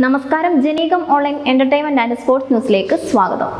നമസ്കാരം, ജനീകം online entertainment and sports ന്യൂസിലേക്ക് സ്വാഗതം.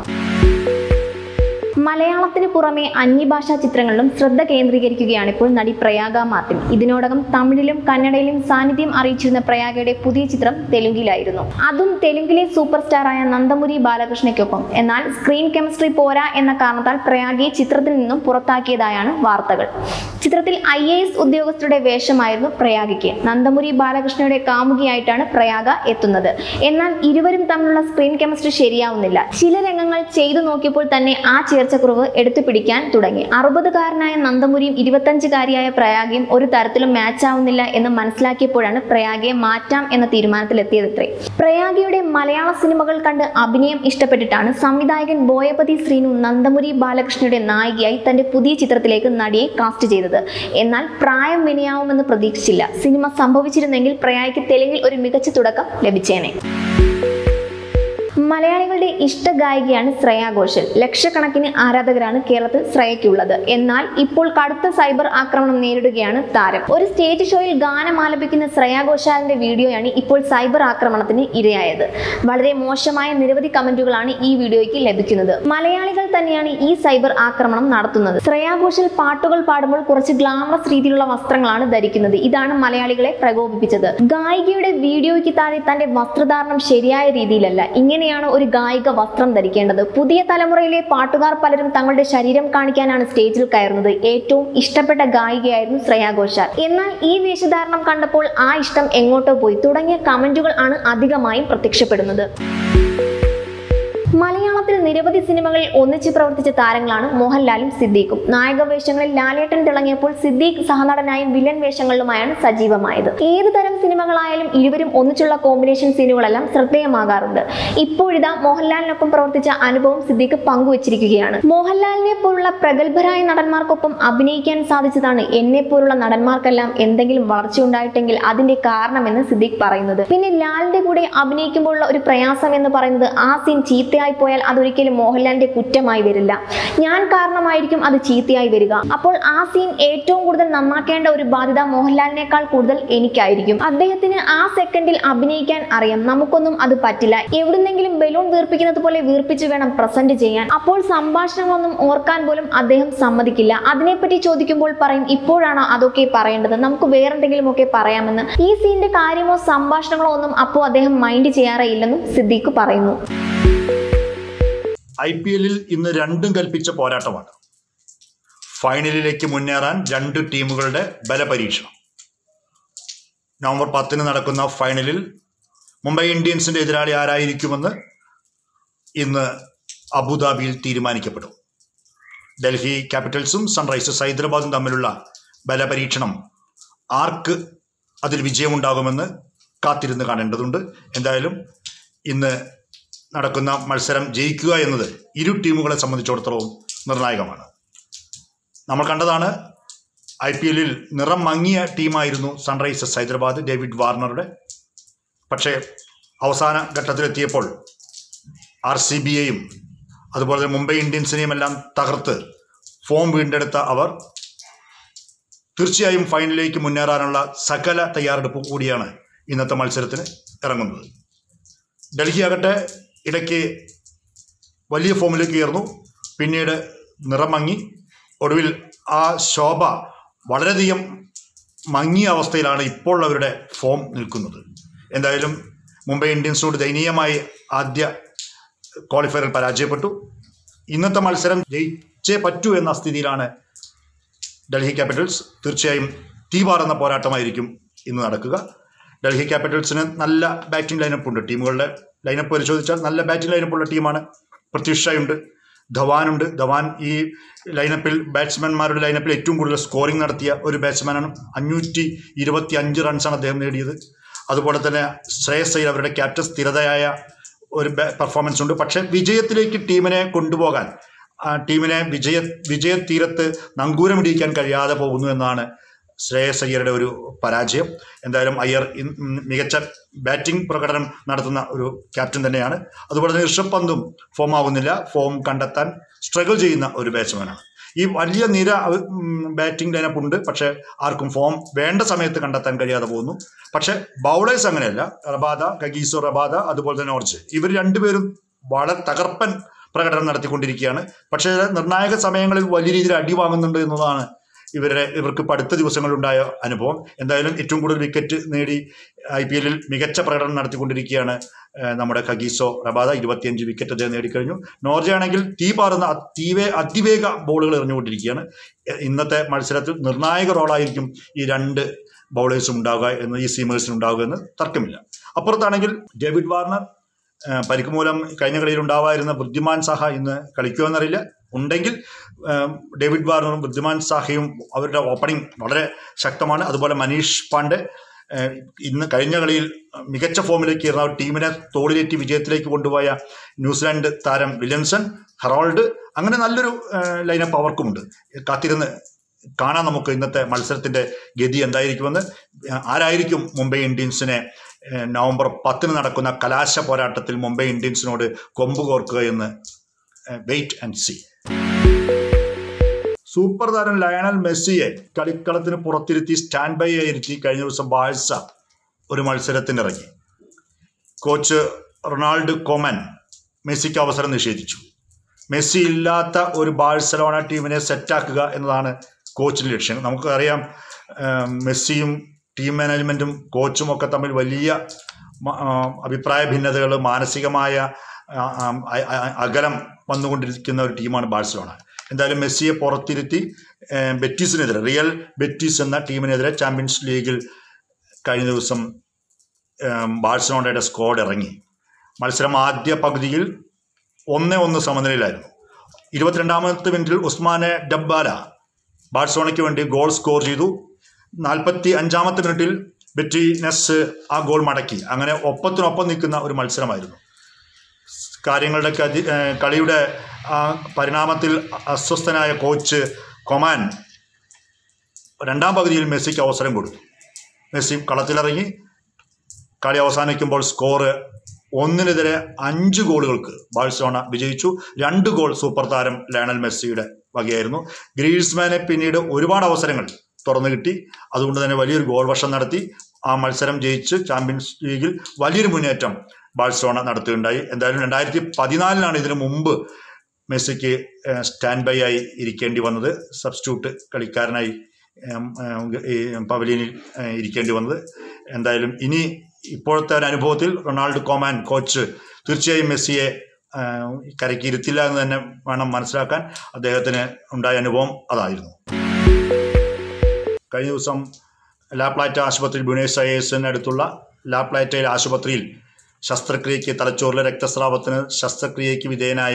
മലയാളത്തിന് പുറമെ അന്യഭാഷാ ചിത്രങ്ങളിലും ശ്രദ്ധ കേന്ദ്രീകരിക്കുകയാണ് ഇപ്പോൾ നടി പ്രയാഗ മാർട്ടിൻ. ഇതിനോടകം തമിഴിലും കന്നഡയിലും സാന്നിധ്യം അറിയിച്ചിരുന്ന പ്രയാഗയുടെ പുതിയ ചിത്രം തെലുങ്കിലായിരുന്നു. അതും തെലുങ്കിലെ സൂപ്പർ സ്റ്റാറായ നന്ദമുരി ബാലകൃഷ്ണയ്ക്കൊപ്പം. എന്നാൽ സ്ക്രീൻ കെമിസ്ട്രി പോരാ എന്ന കാരണത്താൽ പ്രയാഗയെ ചിത്രത്തിൽ നിന്നും പുറത്താക്കിയതായാണ് വാർത്തകൾ. ചിത്രത്തിൽ IAS ഉദ്യോഗസ്ഥരുടെ വേഷമായിരുന്നു പ്രയാഗയ്ക്ക്. നന്ദമുരി ബാലകൃഷ്ണയുടെ കാമുകിയായിട്ടാണ് പ്രയാഗ എത്തുന്നത്. എന്നാൽ ഇരുവരും തമ്മിലുള്ള സ്ക്രീൻ കെമിസ്ട്രി ശരിയാവുന്നില്ല. ചില രംഗങ്ങൾ ചെയ്തു നോക്കിയപ്പോൾ തന്നെ ആ ചേർച്ചക്കുറവ് എടുത്തു പിടിക്കാൻ തുടങ്ങി. 60-കാരനായ നന്ദമുരിയും 25-കാരിയായ പ്രയാഗയും ഒരു തരത്തിലും മാച്ച് ആവുന്നില്ല എന്ന് മനസ്സിലാക്കിയപ്പോഴാണ് പ്രയാഗയെ മാറ്റാം എന്ന തീരുമാനത്തിലെത്തിയതത്രേ. പ്രയാഗയുടെ മലയാള സിനിമകൾ കണ്ട് അഭിനയം ഇഷ്ടപ്പെട്ടിട്ടാണ് സംവിധായകൻ ബോയപതി ശ്രീനു നന്ദമുരി ബാലകൃഷ്ണയുടെ നായികയായി തന്റെ പുതിയ ചിത്രത്തിലേക്ക് നടിയെ കാസ്റ്റ് ചെയ്തത്. എന്നാൽ പ്രായം വിനയാവുമെന്ന് പ്രതീക്ഷിച്ചില്ല. സിനിമ സംഭവിച്ചിരുന്നെങ്കിൽ പ്രയാഗയ്ക്ക് തെലുങ്കിൽ ഒരു മികച്ച തുടക്കം ലഭിച്ചേനെ. മലയാളികളുടെ ഇഷ്ട ഗായികയാണ് ശ്രേയ ഘോഷൽ. ലക്ഷക്കണക്കിന് ആരാധകരാണ് കേരളത്തിൽ ശ്രേയയ്ക്കുള്ളത്. എന്നാൽ ഇപ്പോൾ കടുത്ത സൈബർ ആക്രമണം നേരിടുകയാണ് താരം. ഒരു സ്റ്റേജ് ഷോയിൽ ഗാനം ആലപിക്കുന്ന ശ്രേയ ഘോഷാലിന്റെ വീഡിയോയാണ് ഇപ്പോൾ സൈബർ ആക്രമണത്തിന് ഇരയായത്. വളരെ മോശമായ നിരവധി കമന്റുകളാണ് ഈ വീഡിയോയ്ക്ക് ലഭിക്കുന്നത്. മലയാളികൾ തന്നെയാണ് ഈ സൈബർ ആക്രമണം നടത്തുന്നത്. ശ്രേയ ഘോഷൽ പാട്ടുകൾ പാടുമ്പോൾ കുറച്ച് ഗ്ലാമറസ് രീതിയിലുള്ള വസ്ത്രങ്ങളാണ് ധരിക്കുന്നത്. ഇതാണ് മലയാളികളെ പ്രകോപിപ്പിച്ചത്. ഗായികയുടെ വീഡിയോയ്ക്ക് താഴെ തന്റെ വസ്ത്രധാരണം ശരിയായ രീതിയിലല്ല. ഇങ്ങനെയാണ് ഒരു ഗായിക വസ്ത്രം ധരിക്കേണ്ടത്. പുതിയ തലമുറയിലെ പാട്ടുകാർ പലരും തങ്ങളുടെ ശരീരം കാണിക്കാനാണ് സ്റ്റേജിൽ കയറുന്നത്. ഏറ്റവും ഇഷ്ടപ്പെട്ട ഗായികയായിരുന്നു ശ്രേയ ഘോഷാൽ. എന്നാൽ ഈ വേഷധാരണം കണ്ടപ്പോൾ ആ ഇഷ്ടം എങ്ങോട്ടോ പോയി തുടങ്ങിയ കമന്റുകൾ ആണ് അധികമായും പ്രത്യക്ഷപ്പെടുന്നത്. മലയാളത്തിൽ നിരവധി സിനിമകളിൽ ഒന്നിച്ച് പ്രവർത്തിച്ച താരങ്ങളാണ് മോഹൻലാലും സിദ്ദീഖും. നായക വേഷങ്ങളിൽ ലാലേട്ടൻ തിളങ്ങിയപ്പോൾ സിദ്ദീഖ് സഹനടനായും വില്ലൻ വേഷങ്ങളിലുമായാണ് സജീവമായത്. ഏത് തരം സിനിമകളായാലും ഇരുവരും ഒന്നിച്ചുള്ള കോമ്പിനേഷൻ സീനുകളെല്ലാം ശ്രദ്ധേയമാകാറുണ്ട്. ഇപ്പോഴിതാ മോഹൻലാലിനൊപ്പം പ്രവർത്തിച്ച അനുഭവം സിദ്ദീഖ് പങ്കുവച്ചിരിക്കുകയാണ്. മോഹൻലാലിനെ പോലുള്ള പ്രഗത്ഭരായ നടന്മാർക്കൊപ്പം അഭിനയിക്കാൻ സാധിച്ചതാണ് എന്നെ പോലുള്ള നടന്മാർക്കെല്ലാം എന്തെങ്കിലും വളർച്ചയുണ്ടായിട്ടെങ്കിൽ അതിന്റെ കാരണമെന്ന് സിദ്ദീഖ് പറയുന്നത്. പിന്നെ ലാലിന്റെ കൂടെ അഭിനയിക്കുമ്പോഴുള്ള ഒരു പ്രയാസം എന്ന് പറയുന്നത് ആ സീൻ ചീത്തയായി പോയാൽ അതൊരിക്കലും മോഹൻലാലിന്റെ കുറ്റമായി വരില്ല. ഞാൻ കാരണമായിരിക്കും അത് ചീത്തയായി വരിക. അപ്പോൾ ആ സീൻ ഏറ്റവും കൂടുതൽ നന്നാക്കേണ്ട ഒരു ബാധ്യത മോഹൻലാലിനേക്കാൾ കൂടുതൽ എനിക്കായിരിക്കും. അദ്ദേഹത്തിന് ആ സെക്കൻഡിൽ അഭിനയിക്കാൻ അറിയാം. നമുക്കൊന്നും അത് പറ്റില്ല. എവിടുന്നെങ്കിലും ബലൂൺ വീർപ്പിക്കുന്നത് പോലെ വീർപ്പിച്ച് വേണം പ്രസന്റ് ചെയ്യാൻ. അപ്പോൾ സംഭാഷണങ്ങളൊന്നും ഓർക്കാൻ പോലും അദ്ദേഹം സമ്മതിക്കില്ല. അതിനെപ്പറ്റി ചോദിക്കുമ്പോൾ പറയും, ഇപ്പോഴാണോ അതൊക്കെ പറയേണ്ടത്, നമുക്ക് വേറെന്തെങ്കിലും ഒക്കെ പറയാമെന്ന്. ഈ സീനിന്റെ കാര്യമോ സംഭാഷണങ്ങളോ ഒന്നും അപ്പോൾ അദ്ദേഹം മൈൻഡ് ചെയ്യാറേ ഇല്ലെന്നും സിദ്ദീഖ് പറയുന്നു. IPL-ൽ ഇന്ന് രണ്ടും കൽപ്പിച്ച പോരാട്ടമാണ്. ഫൈനലിലേക്ക് മുന്നേറാൻ രണ്ട് ടീമുകളുടെ ബലപരീക്ഷണം. നവംബർ 10 നടക്കുന്ന ഫൈനലിൽ മുംബൈ ഇന്ത്യൻസിന്റെ എതിരാളി ആരായിരിക്കുമെന്ന് ഇന്ന് അബുദാബിയിൽ തീരുമാനിക്കപ്പെടും. ഡൽഹി ക്യാപിറ്റൽസും സൺറൈസേഴ്സ് ഹൈദരാബാദും തമ്മിലുള്ള ബലപരീക്ഷണം ആർക്ക് അതിൽ വിജയമുണ്ടാകുമെന്ന് കാത്തിരുന്ന് കാണേണ്ടതുണ്ട്. എന്തായാലും ഇന്ന് നടക്കുന്ന മത്സരം ജയിക്കുക എന്നത് ഇരു ടീമുകളെ സംബന്ധിച്ചിടത്തോളം നിർണായകമാണ്. നമ്മൾ കണ്ടതാണ്, IPL-ൽ നിറം മങ്ങിയ ടീമായിരുന്നു സൺറൈസേഴ്സ് ഹൈദരാബാദ് ഡേവിഡ് വാർണറുടെ. പക്ഷേ അവസാന ഘട്ടത്തിലെത്തിയപ്പോൾ RCBയെയും അതുപോലെ തന്നെ മുംബൈ ഇന്ത്യൻസിനെയും എല്ലാം തകർത്ത് ഫോം വീണ്ടെടുത്ത അവർ തീർച്ചയായും ഫൈനലിലേക്ക് മുന്നേറാനുള്ള സകല തയ്യാറെടുപ്പ് കൂടിയാണ് ഇന്നത്തെ മത്സരത്തിന് ഇറങ്ങുന്നത്. ഡൽഹി ആകട്ടെ ഇടയ്ക്ക് വലിയ ഫോമിലേക്ക് ഉയർന്നു, പിന്നീട് നിറം മങ്ങി, ഒടുവിൽ ആ ശോഭ വളരെയധികം മങ്ങിയ അവസ്ഥയിലാണ് ഇപ്പോൾ അവരുടെ ഫോം നിൽക്കുന്നത്. എന്തായാലും മുംബൈ ഇന്ത്യൻസിനോട് ദയനീയമായി ആദ്യ ക്വാളിഫയറിൽ പരാജയപ്പെട്ടു. ഇന്നത്തെ മത്സരം ജയിച്ചേ പറ്റൂ എന്ന സ്ഥിതിയിലാണ് ഡൽഹി ക്യാപിറ്റൽസ്. തീർച്ചയായും തീപാറുന്ന പോരാട്ടമായിരിക്കും ഇന്ന് നടക്കുക. ഡൽഹി ക്യാപിറ്റൽസിന് നല്ല ബാറ്റിംഗ് ലൈനപ്പ് ഉണ്ട്. ടീമുകളുടെ ലൈനപ്പ് പരിശോധിച്ചാൽ നല്ല ബാറ്റിംഗ് ലൈനപ്പുള്ള ടീമാണ്. പൃഥ്വി ഷായുണ്ട്, ധവാനുണ്ട്. ധവാൻ ഈ ലൈനപ്പിൽ ബാറ്റ്സ്മാൻമാരുടെ ലൈനപ്പിൽ ഏറ്റവും കൂടുതൽ സ്കോറിംഗ് നടത്തിയ ഒരു ബാറ്റ്സ്മാനാണ്. 525 റൺസാണ് അദ്ദേഹം നേടിയത്. അതുപോലെ തന്നെ ശ്രേയസ് അയ്യർ അവരുടെ ക്യാപ്റ്റൻ സ്ഥിരതയായ ഒരു പെർഫോമൻസ് ഉണ്ട്. പക്ഷേ വിജയത്തിലേക്ക് ടീമിനെ കൊണ്ടുപോകാൻ, ടീമിനെ വിജയതീരത്ത് നങ്കൂരമിടിക്കാൻ കഴിയാതെ പോകുന്നു എന്നാണ് ശ്രേയസ് അയ്യരുടെ ഒരു പരാജയം. എന്തായാലും അയ്യർ മികച്ച ബാറ്റിംഗ് പ്രകടനം നടത്തുന്ന ഒരു ക്യാപ്റ്റൻ തന്നെയാണ്. അതുപോലെ തന്നെ ഋഷഭ് പന്തും ഫോം ആവുന്നില്ല. ഫോം കണ്ടെത്താൻ സ്ട്രഗിൾ ചെയ്യുന്ന ഒരു ബാറ്റ്സ്മാനാണ്. ഈ വലിയ നിര ബാറ്റിംഗ് ലൈനപ്പ് ഉണ്ട്, പക്ഷേ ആർക്കും ഫോം വേണ്ട സമയത്ത് കണ്ടെത്താൻ കഴിയാതെ പോകുന്നു. പക്ഷേ ബൗളേഴ്സ് അങ്ങനെയല്ല. കഗീസോ റബാദ അതുപോലെ തന്നെ നോർജ്, ഇവർ രണ്ടുപേരും വളരെ തകർപ്പൻ പ്രകടനം നടത്തിക്കൊണ്ടിരിക്കുകയാണ്. പക്ഷേ നിർണായക സമയങ്ങളിൽ വലിയ രീതിയിൽ അടി വാങ്ങുന്നുണ്ട് എന്നതാണ് ഇവർക്ക് അടുത്ത ദിവസങ്ങളിലുണ്ടായ അനുഭവം. എന്തായാലും ഏറ്റവും കൂടുതൽ വിക്കറ്റ് നേടി IPL മികച്ച പ്രകടനം നടത്തിക്കൊണ്ടിരിക്കുകയാണ് നമ്മുടെ കഗീസോ റബാദ. 25 വിക്കറ്റ് അദ്ദേഹം നേടിക്കഴിഞ്ഞു. നോർജ ആണെങ്കിൽ തീ പാറുന്ന അതിവേഗ ബോളുകൾ എറിഞ്ഞുകൊണ്ടിരിക്കുകയാണ്. ഇന്നത്തെ മത്സരത്തിൽ നിർണായക റോളായിരിക്കും ഈ രണ്ട് ബൗളേഴ്സും ഉണ്ടാവുക ഈ സീമേഴ്സിന് ഉണ്ടാവുക എന്ന് തർക്കമില്ല. അപ്പുറത്താണെങ്കിൽ ഡേവിഡ് വാർണർ പരിക്ക് മൂലം കഴിഞ്ഞ കളിയിൽ ഉണ്ടാവായിരുന്ന വൃദ്ധിമാൻ സാഹ ഇന്ന് കളിക്കുമോ എന്നറിയില്ല. ഉണ്ടെങ്കിൽ ഡേവിഡ് വാർണറും വൃദ്ധിമാൻ സാഹയും അവരുടെ ഓപ്പണിംഗ് വളരെ ശക്തമാണ്. അതുപോലെ മനീഷ് പാണ്ഡെ ഇന്ന് കഴിഞ്ഞ കളിയിൽ മികച്ച ഫോമിലേക്ക് ഇരുന്ന ടീമിനെ തോളിലേറ്റി വിജയത്തിലേക്ക് കൊണ്ടുപോയ ന്യൂസിലാൻഡ് താരം വില്യംസൺ, ഹെറാൾഡ്, അങ്ങനെ നല്ലൊരു ലൈനപ്പ് അവർക്കുമുണ്ട്. കാത്തിരുന്ന് കാണാൻ നമുക്ക് ഇന്നത്തെ മത്സരത്തിന്റെ ഗതി എന്തായിരിക്കുമെന്ന്. ആരായിരിക്കും മുംബൈ ഇന്ത്യൻസിനെ നവംബർ 10 നടക്കുന്ന കലാശ പോരാട്ടത്തിൽ മുംബൈ ഇന്ത്യൻസിനോട് കൊമ്പ് കോർക്കുക എന്ന് വെയിറ്റ് ആൻഡ് സീ. സൂപ്പർ താരം ലയണൽ മെസ്സിയെ കളിക്കളത്തിന് പുറത്തിരുത്തി സ്റ്റാൻഡ് ബൈ ആയിരുത്തി കഴിഞ്ഞ ദിവസം ബാഴ്സ ഒരു മത്സരത്തിനിറങ്ങി. കോച്ച് റൊണാൾഡ് കൊമൻ മെസ്സിക്ക് അവസരം നിഷേധിച്ചു. മെസ്സി ഇല്ലാത്ത ഒരു ബാഴ്സലോണ ടീമിനെ സെറ്റാക്കുക എന്നതാണ് കോച്ചിൻ്റെ ലക്ഷ്യം. നമുക്കറിയാം മെസ്സിയും ടീം മാനേജ്മെൻറ്റും കോച്ചും ഒക്കെ തമ്മിൽ വലിയ അഭിപ്രായ ഭിന്നതകൾ, മാനസികമായ അകലം വന്നുകൊണ്ടിരിക്കുന്ന ഒരു ടീമാണ് ബാഴ്സലോണ. എന്തായാലും മെസ്സിയെ പുറത്തിരുത്തി ബെറ്റീസിനെതിരെ, റിയൽ ബെറ്റീസ് എന്ന ടീമിനെതിരെ ചാമ്പ്യൻസ് ലീഗിൽ കഴിഞ്ഞ ദിവസം ബാഴ്സലോണയുടെ സ്ക്വാഡ് ഇറങ്ങി. മത്സരം ആദ്യ പകുതിയിൽ 1-1 സമനിലയിലായിരുന്നു. 22ാമത്തെ മിനിറ്റിൽ ഉസ്മാനെ ഡബ്ബാല ബാഴ്സലോണയ്ക്ക് വേണ്ടി ഗോൾ സ്കോർ ചെയ്തു. 45ാമത്തെ മിനിറ്റിൽ ബെറ്റിനസ് ആ ഗോൾ മടക്കി. അങ്ങനെ ഒപ്പത്തിനൊപ്പം നിൽക്കുന്ന ഒരു മത്സരമായിരുന്നു. കളിയുടെ പരിണാമത്തിൽ അസ്വസ്ഥനായ കോച്ച് കൊമാൻ 2ാം പകുതിയിൽ മെസ്സിക്ക് അവസരം കൊടുത്തു. മെസ്സി കളത്തിലിറങ്ങി. കളി അവസാനിക്കുമ്പോൾ സ്കോർ 1-നെതിരെ 5 ഗോളുകൾക്ക് ബാഴ്സലോണ വിജയിച്ചു. 2 ഗോൾ സൂപ്പർ താരം ലയണൽ മെസ്സിയുടെ വകയായിരുന്നു. ഗ്രീസ്മാനെ പിന്നീട് ഒരുപാട് അവസരങ്ങൾ തുറന്നു കിട്ടി. അതുകൊണ്ട് തന്നെ വലിയൊരു ഗോൾ വർഷം നടത്തി ആ മത്സരം ജയിച്ച് ചാമ്പ്യൻസ് ലീഗിൽ വലിയൊരു മുന്നേറ്റം ബാഴ്സലോണ നടത്തുകയുണ്ടായി. എന്തായാലും 2014 ഇതിനു മുമ്പ് മെസ്സിക്ക് സ്റ്റാൻഡ് ബൈ ആയി ഇരിക്കേണ്ടി വന്നത്, സബ്സ്റ്റിറ്റ്യൂട്ട് കളിക്കാരനായി പവലിയനിൽ ഇരിക്കേണ്ടി വന്നത്. എന്തായാലും ഇനി ഇപ്പോഴത്തെ ഒരു അനുഭവത്തിൽ റൊണാൾഡ് കൊമാൻ കോച്ച് തീർച്ചയായും മെസ്സിയെ കരയ്ക്ക് ഇരുത്തില്ല എന്ന് തന്നെ വേണം മനസ്സിലാക്കാൻ. അദ്ദേഹത്തിന് ഉണ്ടായ അനുഭവം അതായിരുന്നു. കഴിഞ്ഞ ദിവസം ലാപ്ലാറ്റ ആശുപത്രി, ബ്യൂണസ് അയേഴ്സിനടുത്തുള്ള ലാപ്ലാറ്റയിലെ ആശുപത്രിയിൽ ശസ്ത്രക്രിയയ്ക്ക്, തലച്ചോറിലെ രക്തസ്രാവത്തിന് ശസ്ത്രക്രിയയ്ക്ക് വിധേയനായ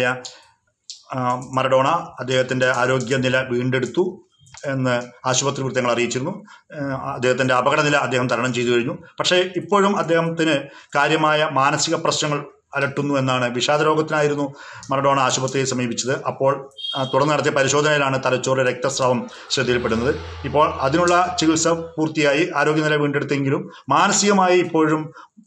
മറഡോണ അദ്ദേഹത്തിൻ്റെ ആരോഗ്യനില വീണ്ടെടുത്തു എന്ന് ആശുപത്രി വൃത്തങ്ങൾ അറിയിച്ചിരുന്നു. അദ്ദേഹത്തിൻ്റെ അപകടനില അദ്ദേഹം തരണം ചെയ്തു കഴിഞ്ഞു. പക്ഷേ ഇപ്പോഴും അദ്ദേഹത്തിന് കാര്യമായ മാനസിക പ്രശ്നങ്ങൾ അലട്ടുന്നു എന്നാണ്. വിഷാദരോഗത്തിനായിരുന്നു മറഡോണ ആശുപത്രിയെ സമീപിച്ചത്. അപ്പോൾ തുടർന്ന് നടത്തിയ പരിശോധനയിലാണ് തലച്ചോറിലെ രക്തസ്രാവം ശ്രദ്ധയിൽപ്പെടുന്നത്. ഇപ്പോൾ അതിനുള്ള ചികിത്സ പൂർത്തിയായി, ആരോഗ്യനില വീണ്ടെടുത്തെങ്കിലും മാനസികമായി ഇപ്പോഴും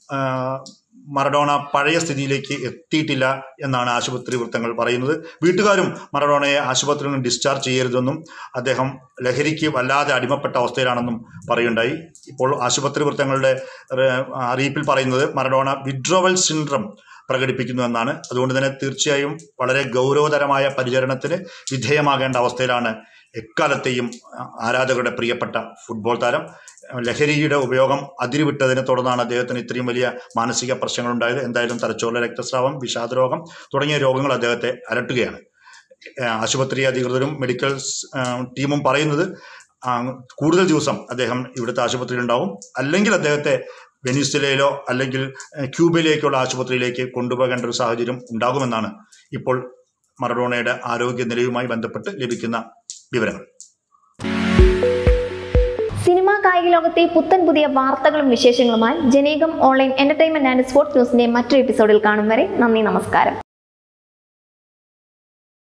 മറഡോണ പഴയ സ്ഥിതിയിലേക്ക് എത്തിയിട്ടില്ല എന്നാണ് ആശുപത്രി വൃത്തങ്ങൾ പറയുന്നത്. വീട്ടുകാരും മറഡോണയെ ആശുപത്രിയിൽ നിന്ന് ഡിസ്ചാർജ് ചെയ്യരുതെന്നും അദ്ദേഹം ലഹരിക്ക് വല്ലാതെ അടിമപ്പെട്ട അവസ്ഥയിലാണെന്നും പറയുണ്ടായി. ഇപ്പോൾ ആശുപത്രി വൃത്തങ്ങളുടെ അറിയിപ്പിൽ പറയുന്നത് മറഡോണ വിഡ്രോവൽ സിൻഡ്രം പ്രകടിപ്പിക്കുന്നു എന്നാണ്. അതുകൊണ്ട് തന്നെ തീർച്ചയായും വളരെ ഗൗരവതരമായ പരിചരണത്തിന് വിധേയമാകേണ്ട അവസ്ഥയിലാണ് എക്കാലത്തെയും ആരാധകരുടെ പ്രിയപ്പെട്ട ഫുട്ബോൾ താരം. ലഹരിയുടെ ഉപയോഗം അതിരുവിട്ടതിനെ തുടർന്നാണ് അദ്ദേഹത്തിന് ഇത്രയും വലിയ മാനസിക പ്രശ്നങ്ങളുണ്ടായത്. എന്തായാലും തലച്ചോറിലെ രക്തസ്രാവം, വിഷാദരോഗം തുടങ്ങിയ രോഗങ്ങൾ അദ്ദേഹത്തെ അലട്ടുകയാണ്. ആശുപത്രി അധികൃതരും മെഡിക്കൽ ടീമും പറയുന്നത് കൂടുതൽ ദിവസം അദ്ദേഹം ഇവിടുത്തെ ആശുപത്രിയിൽ ഉണ്ടാവും, അല്ലെങ്കിൽ അദ്ദേഹത്തെ വെനിസ്വലയിലോ അല്ലെങ്കിൽ ക്യൂബയിലേക്കുള്ള ആശുപത്രിയിലേക്ക് കൊണ്ടുപോകേണ്ട ഒരു സാഹചര്യം ഉണ്ടാകുമെന്നാണ് ഇപ്പോൾ മറഡോണയുടെ ആരോഗ്യനിലയുമായി ബന്ധപ്പെട്ട് ലഭിക്കുന്ന വിവരങ്ങൾ. സിനിമാ കായിക ലോകത്തെ പുത്തൻ പുതിയ വാർത്തകളും വിശേഷങ്ങളുമായി ജനേകം ഓൺലൈൻ എന്റർടൈൻമെന്റ് ആൻഡ് സ്പോർട്സ് ന്യൂസിന്റെ മറ്റൊരു എപ്പിസോഡിൽ കാണും വരെ നന്ദി, നമസ്കാരം.